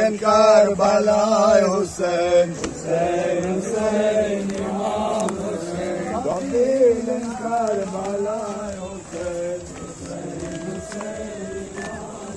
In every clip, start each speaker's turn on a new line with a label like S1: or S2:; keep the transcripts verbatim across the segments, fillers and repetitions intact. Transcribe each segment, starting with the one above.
S1: in Karbala, Hussein, Hussein, Hussein, Imam Hussein. Ghamdil in Karbala, Hussein, Hussein, Hussein, Imam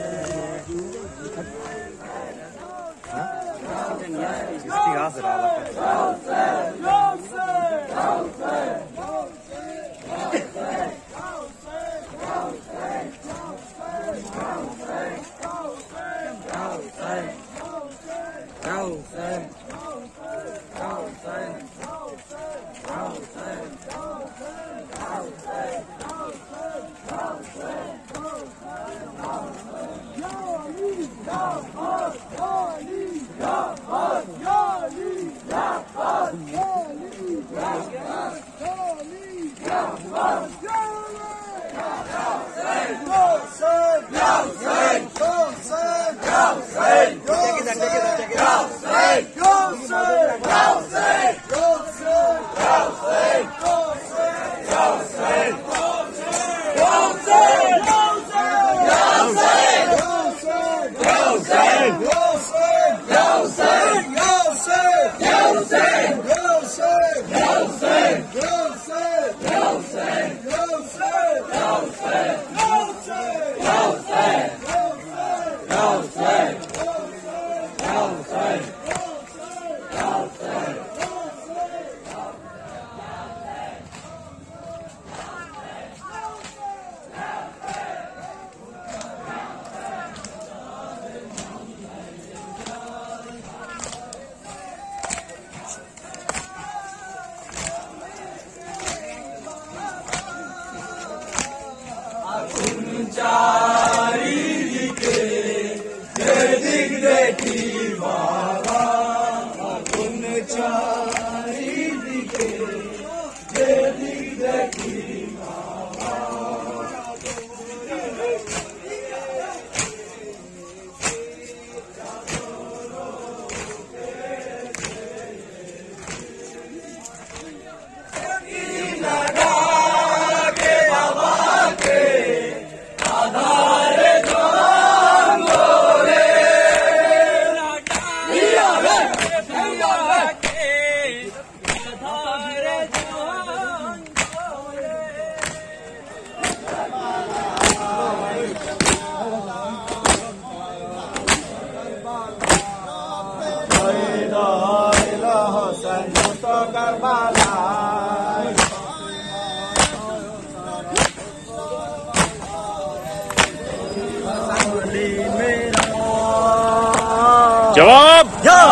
S2: जवाब
S1: या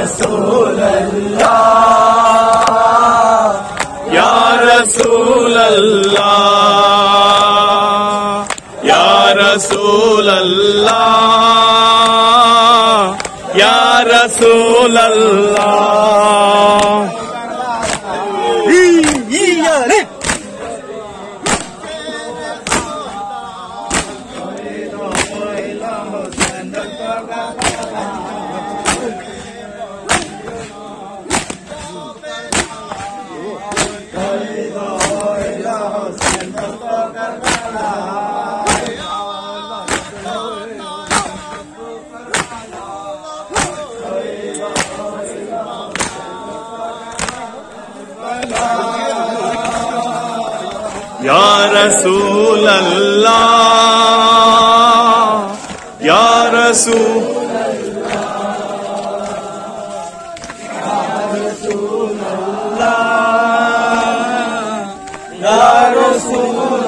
S1: रसूल अल्लाह,
S2: या रसूल अल्लाह, या रसूल अल्लाह, या रसूल अल्लाह। या रसूल अल्लाह, या रसूल अल्लाह, या रसूल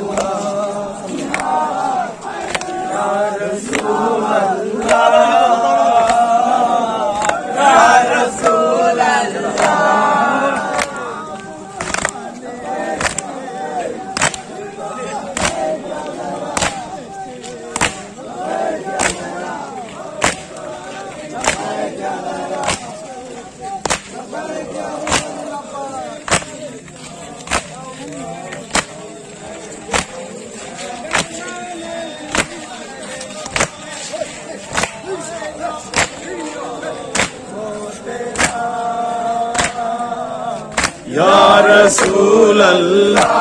S2: या रसूल अल्लाह,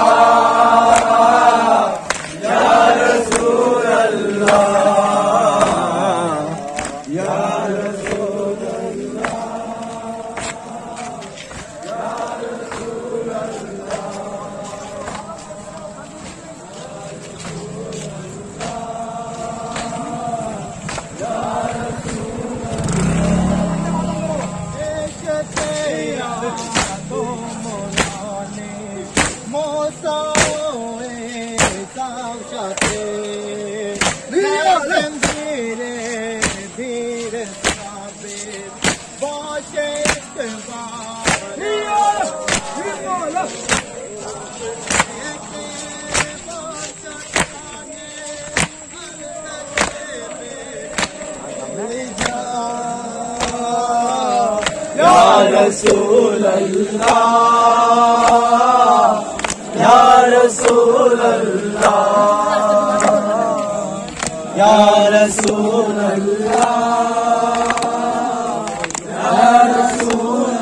S2: या रसूल अल्लाह, या
S1: soe sao chate Lekin dhire dhire sabe Boshe istighfar Ya Rasul Allah Ya Rasul Allah Ya Rasul Allah Ya Rasul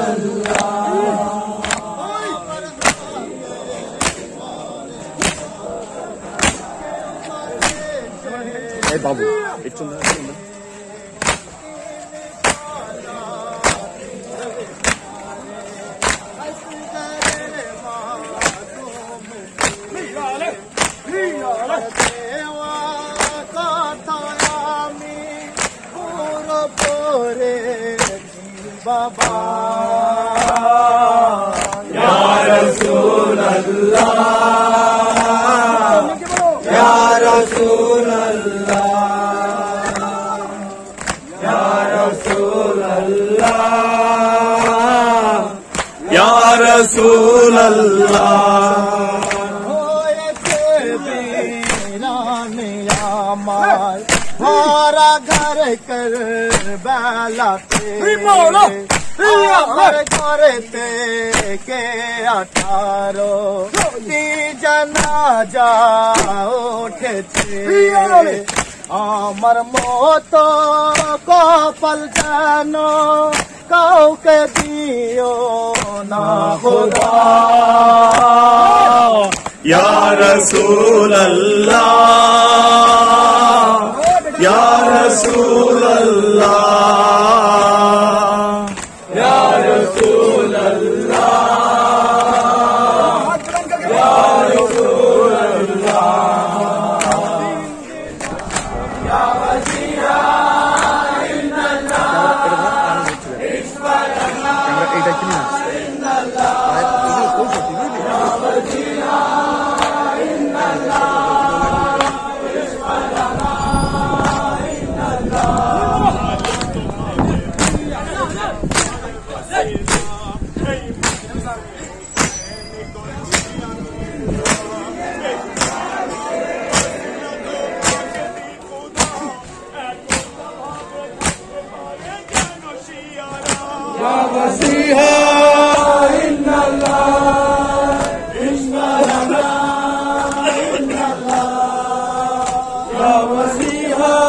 S1: Allah
S2: Hey Babu, it's on the
S1: Baba Ya Rasul Allah Ya Rasul Allah Ya Rasul Allah
S2: Ya Rasul Allah
S1: हमारा घर कर बैलाते घर करते के अठारो ती जनाजा उठे अमर मौत को पल जानो कौ के दियो ना खुदा
S2: Ya Rasul Allah Ya Rasul Allah
S1: Ya Rasul Allah Ya Rasul Allah Ya Wazira inna Allah ishwarana inna Allah Ya Wazira inna Allah Ya Masiha inna Allah ishwarana inna Allah Ya Masiha